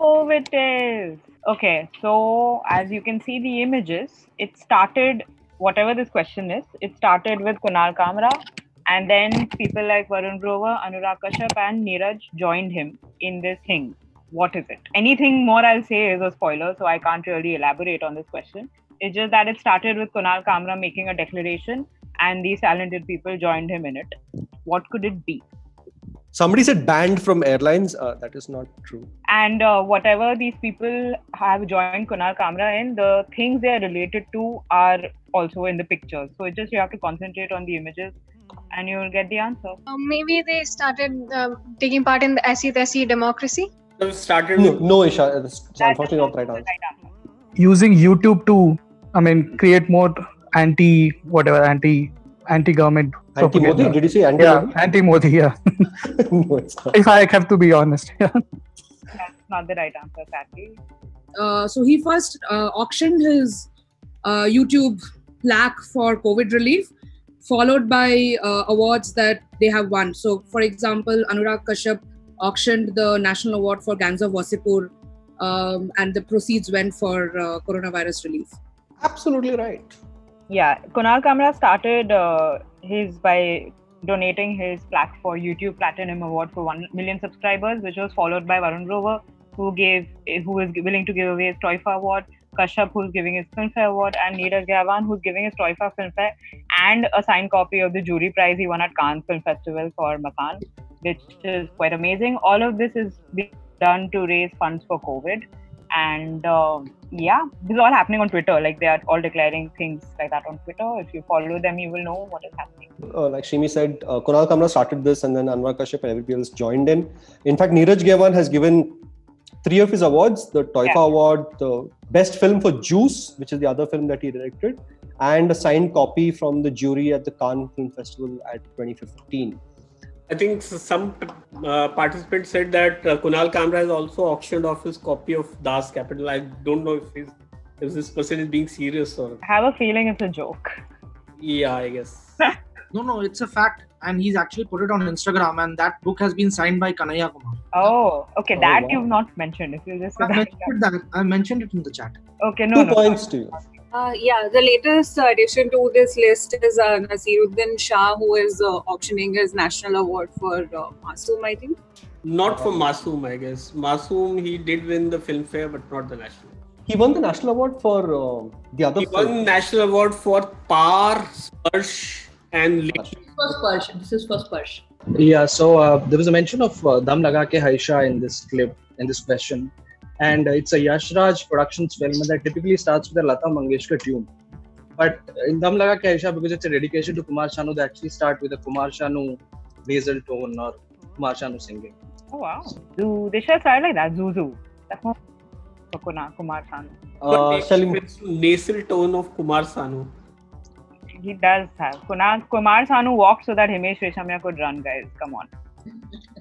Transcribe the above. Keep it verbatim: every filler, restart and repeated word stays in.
Oh, it is. Okay, so as you can see the images, it started, whatever this question is, it started with Kunal Kamra, and then people like Varun Grover, Anurag Kashyap, and Neeraj joined him in this thing. What is it? Anything more I'll say is a spoiler, so I can't really elaborate on this question. It's just that it started with Kunal Kamra making a declaration, and these talented people joined him in it. What could it be? Somebody said banned from airlines. Uh, that is not true. And uh, whatever these people have joined Kunal Kamra in, the things they are related to are also in the pictures. So it's just you have to concentrate on the images and you will get the answer. Uh, maybe they started uh, taking part in the Aisi Taisi democracy. So started No, with no Isha. It's unfortunately not the right answer. Using YouTube to, I mean, create more anti, whatever, anti, anti-government. Anti-Modi? propaganda. Did you say anti-Modi? Yeah, anti-Modi, yeah. No, it's not. If I have to be honest. Yeah. That's not the right answer, sadly. Uh, so he first uh, auctioned his uh, YouTube plaque for COVID relief, followed by uh, awards that they have won. So, for example, Anurag Kashyap auctioned the National Award for Gangs of Wasseypur, um, and the proceeds went for uh, coronavirus relief. Absolutely right. Yeah, Kunal Kamra started uh, his by donating his plaque for YouTube Platinum Award for one million subscribers, which was followed by Varun Grover, who gave who is willing to give away his Toifa Award, Kashyap, who's giving his Filmfare Award, and Neeraj Gavan, who's giving his Toifa Filmfare and a signed copy of the jury prize he won at Cannes Film Festival for Makaan, which is quite amazing. All of this is being done to raise funds for COVID. And um, yeah, this is all happening on Twitter. Like they are all declaring things like that on Twitter. If you follow them, you will know what is happening. Uh, like Shimi said, uh, Kunal Kamra started this and then Anurag Kashyap and everybody else joined in. In fact, Neeraj Gavan has given three of his awards, the Toifa Yeah. Award, the best film for Juice, which is the other film that he directed, and a signed copy from the jury at the Cannes Film Festival at twenty fifteen. I think some uh, participants said that uh, Kunal Kamra has also auctioned off his copy of Das Capital. I don't know if he's, if this person is being serious or... I have a feeling it's a joke. Yeah, I guess. No, no, it's a fact. And he's actually put it on Instagram, and that book has been signed by Kanhaiya Kumar. Oh, okay. Oh, that wow. you've not mentioned. If you just I mentioned, that, I mentioned it in the chat. okay, no, Two no. points to you. Uh, yeah, the latest addition to this list is uh, Naseeruddin Shah, who is uh, auctioning his national award for uh, Masoom, I think. Not for Masoom, I guess. Masoom, he did win the Filmfare, but not the national. He won the national award for uh, the other He film. won national award for Par, Sparsh, and Lekhi. This is for Sparsh. This is for Sparsh. Yeah, so uh, there was a mention of uh, Dam Laga Ke Haisha in this clip, in this question. And uh, it's a Yash Raj Productions film that typically starts with a Lata Mangeshkar tune. But in Dam Laga Ke Haisha, because it's a dedication to Kumar Sanu, they actually start with a Kumar Sanu nasal tone or Kumar Sanu singing. Oh, wow. Do they should have started like that? Zuzu. That's not for Kumar, Kumar Sanu. Uh, But shall we- it's nasal tone of Kumar Sanu. He does have. Kumar, Kumar Sanu walked so that Himesh Reshamya could run, guys. Come on.